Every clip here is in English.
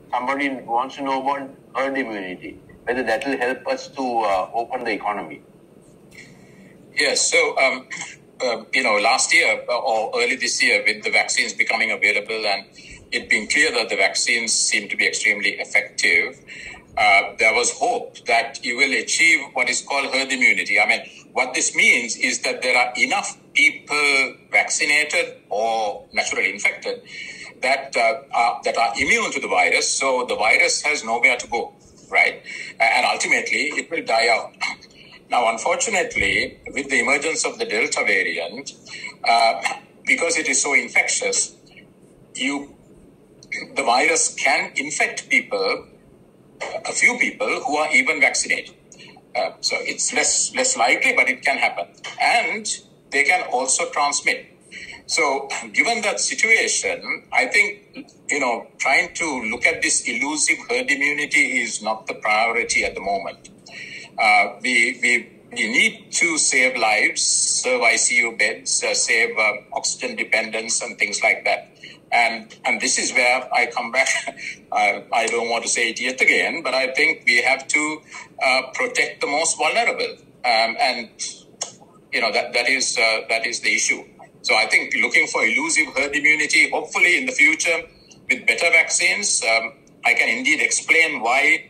somebody wants to know about herd immunity, whether that will help us to open the economy. Yes, so, last year or early this year, with the vaccines becoming available and it being clear that the vaccines seem to be extremely effective, there was hope that you will achieve what is called herd immunity. I mean, what this means is that there are enough people vaccinated or naturally infected that are immune to the virus, so the virus has nowhere to go, right? And ultimately, it will die out. Now, unfortunately, with the emergence of the Delta variant, because it is so infectious, the virus can infect people, a few people who are even vaccinated. So it's less likely, but it can happen. And they can also transmit. So given that situation, I think, trying to look at this elusive herd immunity is not the priority at the moment. We need to save lives, serve ICU beds, save oxygen dependence and things like that. And this is where I come back. I don't want to say it yet again, but I think we have to protect the most vulnerable. That is the issue. So I think looking for elusive herd immunity, hopefully in the future with better vaccines, I can indeed explain why,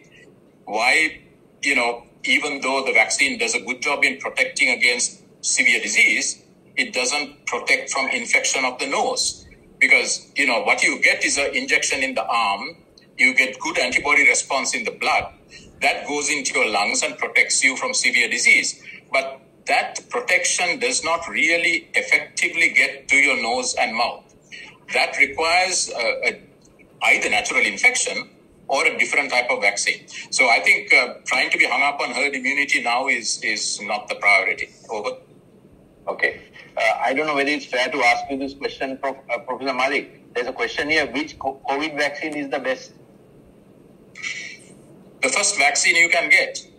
even though the vaccine does a good job in protecting against severe disease, it doesn't protect from infection of the nose. Because, what you get is an injection in the arm, you get good antibody response in the blood, that goes into your lungs and protects you from severe disease. But that protection does not really effectively get to your nose and mouth. That requires either natural infection or a different type of vaccine. So I think trying to be hung up on herd immunity now is not the priority. Over. Okay. I don't know whether it's fair to ask you this question, Professor Malik. There's a question here. Which COVID vaccine is the best? The first vaccine you can get.